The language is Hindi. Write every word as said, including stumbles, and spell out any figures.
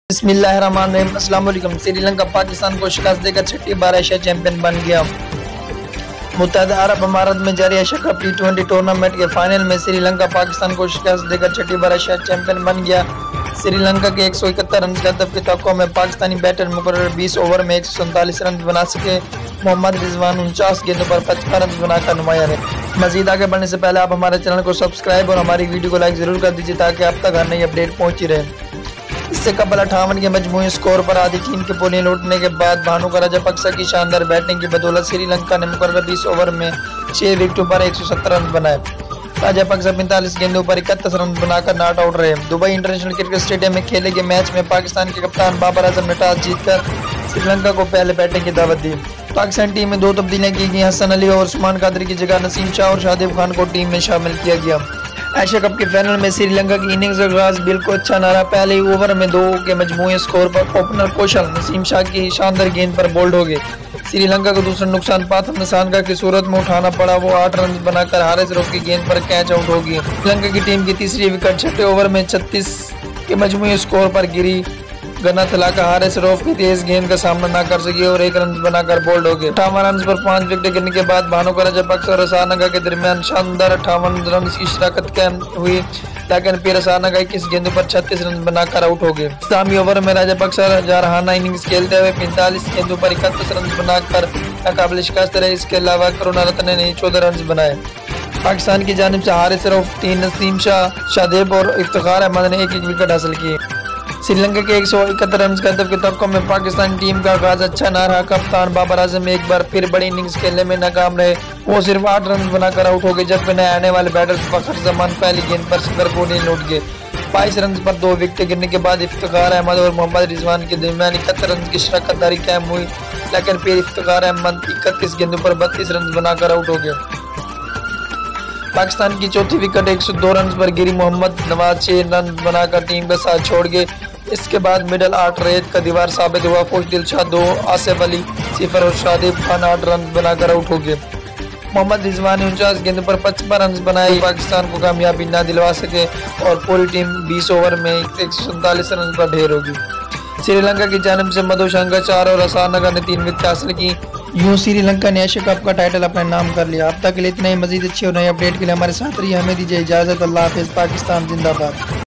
बिस्मिल्लाहिर्रहमानिर्रहीम। अस्सलाम वालेकुम। श्रीलंका पाकिस्तान को शिकस्त देकर छठी बार एशिया चैंपियन बन गया। मुत्तहदा अरब अमारात में जारी Asia cup T twenty tournament के फाइनल में श्रीलंका पाकिस्तान को शिकस्त देकर छठी बार एशिया चैंपियन बन गया। श्रीलंका के एक सौ इकहत्तर रन के हदफ की तवक्को में पाकिस्तानी बैटर मुकर्रर बीस ओवर में एक सौ सैंतालीस रन बना सके। मोहम्मद रिजवान उनचास गेंदों पर पचपन रन बनाकर नुमाया रहे। मजीद आगे बढ़ने से पहले आप हमारे चैनल को सब्सक्राइब और हमारी वीडियो को लाइक जरूर कर दीजिए ताकि आप तक हर नई अपडेट पहुंची रहे। इससे कबल अट्ठावन के मजमूई स्कोर पर आधी टीम के बोलियां लूटने के बाद भानुका राजापक्सा की शानदार बैटिंग की बदौलत श्रीलंका ने मुकर्रर बीस ओवर में छह विकेटों पर एक सौ सत्तर रन बनाए। राजापक्सा पैंतालीस गेंदों पर इकतीस रन बनाकर नॉट आउट रहे। दुबई इंटरनेशनल क्रिकेट स्टेडियम में खेले गए मैच में पाकिस्तान के कप्तान बाबर आजम ने टॉस जीतकर श्रीलंका को पहले बैटिंग की दावत दी। पाकिस्तान टीम में दो तब्दीलियां की गई। हसन अली और उस्मान कादरी की जगह नसीम शाह और शादिब खान को टीम में शामिल किया गया। एशिया कप के फाइनल में श्रीलंका की इनिंग्स का आगाज बिल्कुल अच्छा न रहा। पहले ही ओवर में दो के मजमूई स्कोर पर ओपनर कौशल नसीम शाह की शानदार गेंद पर बोल्ड हो गए। श्रीलंका को दूसरा नुकसान पाथम निशानका की सूरत में उठाना पड़ा। वो आठ रन बनाकर हारिस रऊफ की गेंद पर कैच आउट हो गई। श्रीलंका की टीम की तीसरी विकेट छठे ओवर में छत्तीस के मजमूई स्कोर पर गिरी। गना तलाका हारिस रऊफ की तेज गेंद का सामना न कर सकी और एक रन बनाकर बोल्ड हो गए। अठावन रन पर पांच विकेट गिरने के बाद भानुका राजापक्सा और रसानगा के दरमियान शानदार अट्ठावन रन की शराकत कायम हुई, लेकिन फिर रसानगा इक्कीस गेंदों पर छत्तीस रन बनाकर आउट हो गए। इस्लामी ओवर में राजापक्सा जारहाना इनिंग्स खेलते हुए पैंतालीस गेंदों पर इकतीस रन बनाकर नाकाबिल शिकस्त रहे। इसके अलावा करुणारत्ने ने चौदह रन बनाए। पाकिस्तान की जानिब से हारिस रऊफ तीन, नसीम शाह, शादेब और इफ्तिखार अहमद ने एक एक विकेट हासिल किए। श्रीलंका के एक सौ इकहत्तर रन के हदफ के तवक्को में पाकिस्तान टीम का आगाज अच्छा न रहा। कप्तान बाबर आजम एक बार फिर बड़ी इनिंग्स खेलने में नाकाम रहे। वो सिर्फ आठ रन बनाकर आउट हो गए, जबकि नए आने वाले बैटर फखर जमान पहली गेंद पर सिंगर को नहीं लौट गए। बाईस रन पर दो विकेट गिरने के बाद इफ्तिखार अहमद और मोहम्मद रिजवान के दरमियान इकहत्तर रन की शराकत दारी कायम हुई, लेकिन फिर इफ्तिखार अहमद इकतीस गेंदों पर बत्तीस रन बनाकर आउट हो गए। पाकिस्तान की चौथी विकेट एक सौ दो रन पर गिरी। मोहम्मद नवाज छह रन बनाकर टीम का साथ छोड़ गए। इसके बाद मिडल आठ रेत का दीवार साबित हुआ। फौज दिलशाद दो, आसिफ अली सिफर और शादिब खान आठ रन बनाकर आउट हो गए। मोहम्मद रिजवान ने उनचास गेंदों पर पचपन रन बनाए, पाकिस्तान को कामयाबी न दिलवा सके और पूरी टीम बीस ओवर में एक सौ सैंतालीस रन पर ढेर होगी। श्रीलंका की जानिब से मधुशंका चार और रसानगा ने तीन विकेट हासिल की। यूं श्रीलंका ने एशिया कप का टाइटल अपने नाम कर लिया। अब तक के लिए इतना ही। मजीद अच्छी और नई अपडेट के लिए हमारे साथ रहिए। हमें दीजिए इजाजत। अल्लाह हाफिज़। पाकिस्तान जिंदाबाद।